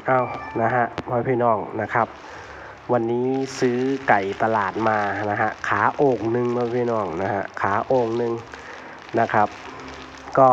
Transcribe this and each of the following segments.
เอานะฮะพ่อพี่น้องนะครับวันนี้ซื้อไก่ตลาดมานะฮะขาโอ่งหนึ่งพ่อพี่น้องนะฮะขาโอ่งหนึ่งนะครับก็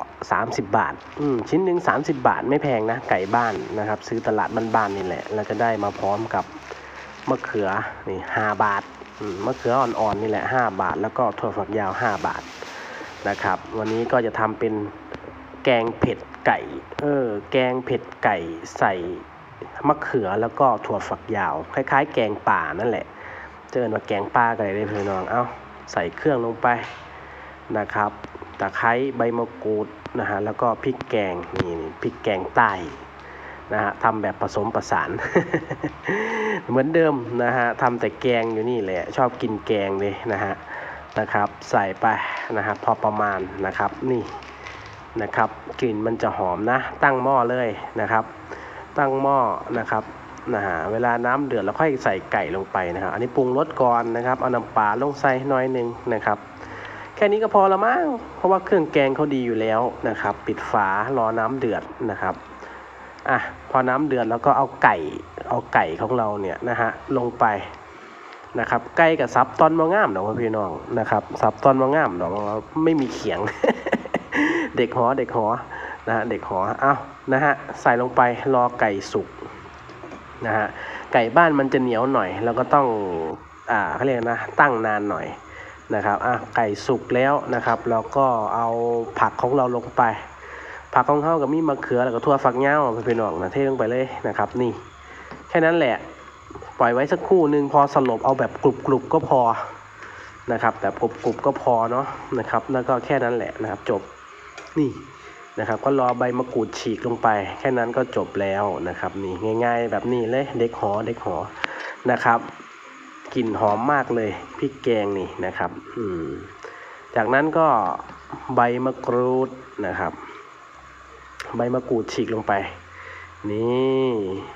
30 บาทชิ้นหนึ่ง30 บาทไม่แพงนะไก่บ้านนะครับซื้อตลาดบ้านๆนี่แหละเราจะได้มาพร้อมกับมะเขือนี่5 บาทมะเขืออ่อนๆนี่แหละ5 บาทแล้วก็ถั่วฝักยาว5 บาทนะครับวันนี้ก็จะทำเป็นแกงเผ็ดไก่แกงเผ็ดไก่ใส่มะเขือแล้วก็ถั่วฝักยาวคล้ายๆแกงป่านั่นแหละเจอว่าแกงป่ากันเลยพี่น้องใส่เครื่องลงไปนะครับตะไคร้ใบมะกรูดนะฮะแล้วก็พริกแกงนี่พริกแกงใต้นะฮะทำแบบผสมผสาน เหมือนเดิมนะฮะทำแต่แกงอยู่นี่แหละชอบกินแกงเลยนะครับใส่ไปนะครับพอประมาณนะครับนี่นะครับกลิ่นมันจะหอมนะตั้งหม้อเลยนะครับตั้งหม้อนะครับเวลาน้ำเดือดแล้วค่อยใส่ไก่ลงไปนะครับอันนี้ปรุงรสก่อนนะครับเอาน้ำปลาลงใส่น้อยนึงนะครับแค่นี้ก็พอละมั้งเพราะว่าเครื่องแกงเขาดีอยู่แล้วนะครับปิดฝารอน้ำเดือดนะครับพอน้ำเดือดแล้วก็เอาไก่ของเราเนี่ยนะฮะลงไปนะครับไก่กับซับตอนมะง่ามเนาะพี่น้องนะครับซับตอนมะง่ามเนาะไม่มีเขียง เด็กหอนะฮะเด็กหอนะฮะใส่ลงไปรอไก่สุกนะฮะไก่บ้านมันจะเหนียวหน่อยแล้วก็ต้องเขาเรียกนะตั้งนานหน่อยนะครับไก่สุกแล้วนะครับเราก็เอาผักของเราลงไปผักของเขากับมีมะเขือแล้วก็ถั่วฝักยาวพี่น้องนะเทลงไปเลยนะครับนี่แค่นั้นแหละปล่อยไว้สักครู่นึงพอสลบเอาแบบกรุบก็พอนะครับแบบกรุบก็พอเนาะนะครับแล้วก็แค่นั้นแหละนะครับจบนี่นะครับก็รอใบมะกรูดฉีกลงไปแค่นั้นก็จบแล้วนะครับนี่ง่ายๆแบบนี้เลยเด็กหอนะครับกลิ่นหอมมากเลยพริกแกงนี่นะครับจากนั้นก็ใบมะกรูดนะครับใบมะกรูดฉีกลงไปนี่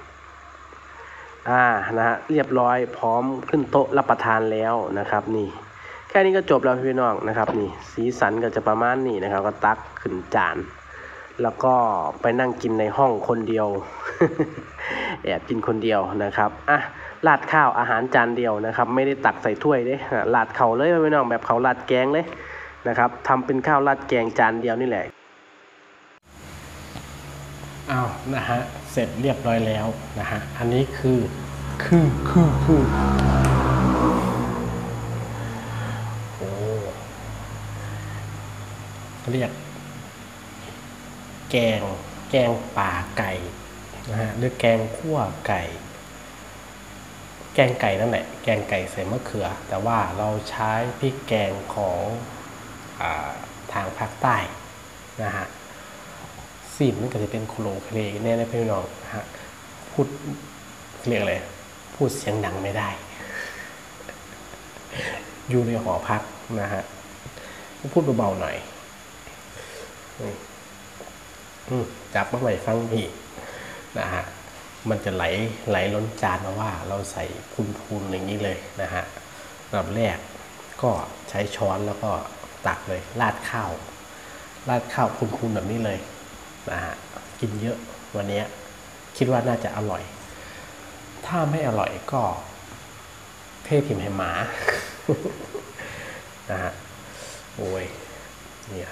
นะฮะเรียบร้อยพร้อมขึ้นโต๊ะรับประทานแล้วนะครับนี่แค่นี้ก็จบแล้วพี่น้องนะครับนี่สีสันก็จะประมาณนี้นะครับก็ตักขึ้นจานแล้วก็ไปนั่งกินในห้องคนเดียว แอบกินคนเดียวนะครับราดข้าวอาหารจานเดียวนะครับไม่ได้ตักใส่ถ้วยเด้ราดเขาเลยพี่น้องแบบเขาราดแกงเลยนะครับทำเป็นข้าวราดแกงจานเดียวนี่แหละนะฮะเสร็จเรียบร้อยแล้วนะฮะอันนี้คือโอ้เรียกแกงป่าไก่นะฮะหรือแกงคั่วไก่แกงไก่นั่นแหละแกงไก่ใส่มะเขือแต่ว่าเราใช้พริกแกงของทางภาคใต้นะฮะซีนมันก็จะเป็นโคโลเคลแน่ๆพี่น้องนะฮะพูดเรียกอะไรพูดเสียงดังไม่ได้อยู่ในหอพักนะฮะพูดเบาๆหน่อยจับมาใหม่ฟังพี่นะฮะมันจะไหลล้นจานมาว่าเราใส่พูนอย่างนี้เลยนะฮะลำแรกก็ใช้ช้อนแล้วก็ตักเลยราดข้าวพูนแบบนี้เลยนะฮะกินเยอะวันนี้คิดว่าน่าจะอร่อยถ้าไม่อร่อยก็เทพิมพ์ให้หมา นะฮะโอ้ยเนี่ย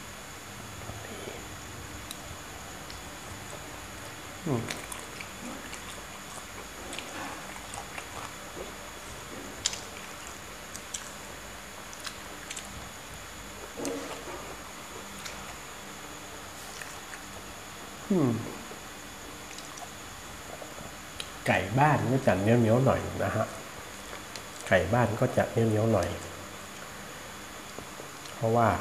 ไก่บ้านก็จะเหนียวหน่อยนะฮะไก่บ้านก็จะเหนียวหน่อยเพราะว่า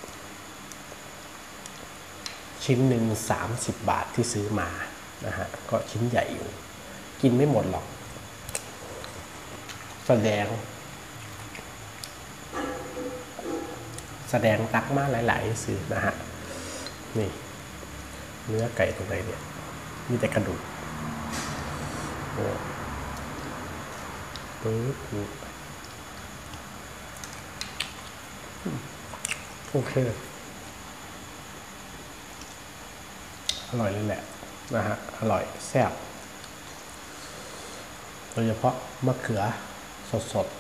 ชิ้นหนึ่ง30 บาทที่ซื้อมานะฮะก็ชิ้นใหญ่อยู่กินไม่หมดหรอกแสดงตักมาหลายๆซื้อนะฮะนี่เนื้อไก่ตรงไหนเนี่ยมีแต่กระดูกโอเคอร่อยเลยแหละนะฮะอร่อยแซ่บโดยเฉพาะมะเขือสด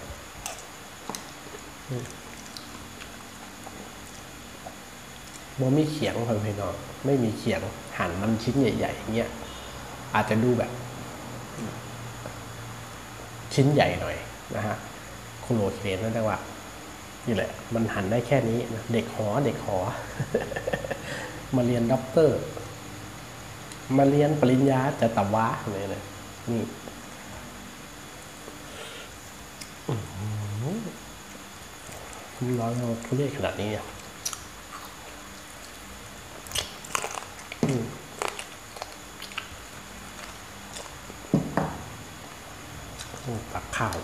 ๆบ่มีเขียงครับพี่น้องไม่มีเขียงหั่นมันชิ้นใหญ่ๆอย่างเงี้ยอาจจะดูแบบชิ้นใหญ่หน่อยนะฮะคุณโอเคนั่นแต่ว่านี่แหละมันหั่นได้แค่นี้นะเด็กหอ มาเรียนด็อกเตอร์มาเรียนปริญญาจะตะวะเลยนะนี่ร้อนเราทุเรศขนาดนี้ตักข้าว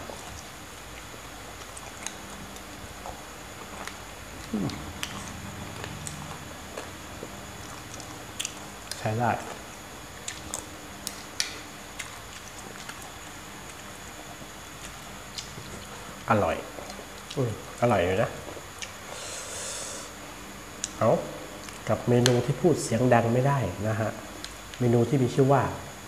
ใช้ได้อร่อยอร่อยเลยนะเอากับเมนูที่พูดเสียงดังไม่ได้นะฮะเมนูที่มีชื่อว่า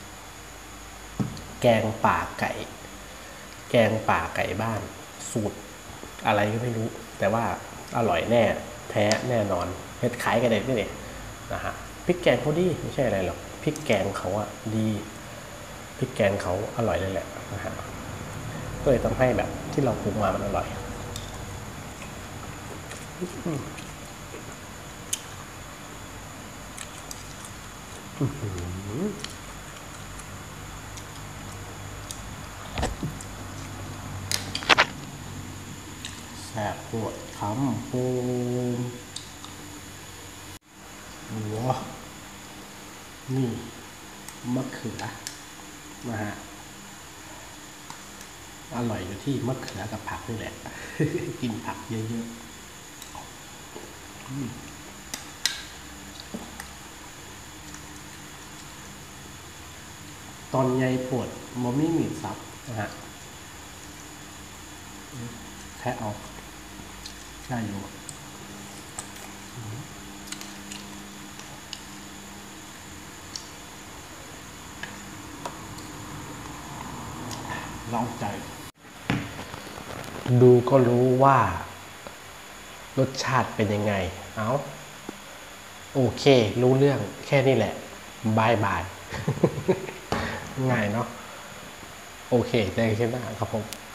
แกงป่าไก่แกงป่าไก่บ้านสูตรอะไรก็ไม่รู้แต่ว่าอร่อยแน่แท้แน่นอนเฮ็ดขายกันเด็ดนี่เลยนะฮะพริกแกงเขาดีไม่ใช่อะไรหรอกพริกแกงเขาอะดีพริกแกงเขาอร่อยเลยแหละนะฮะก็เลยทำให้แบบที่เราปรุงมามันอร่อยแซ่บปวดคำปูมหัวนี่มะเขือนะฮะอร่อยอยู่ที่มะเขือกับผักนี่แหละ กินผักเยอะๆตอนใยปวดมอมี่มีดซับนะฮะแค่เอาได้อยู่ลองใจดูก็รู้ว่ารสชาติเป็นยังไงเอาโอเครู้เรื่องแค่นี้แหละบายบายง่ายเนาะโอเคเจอกันหน้าครับผม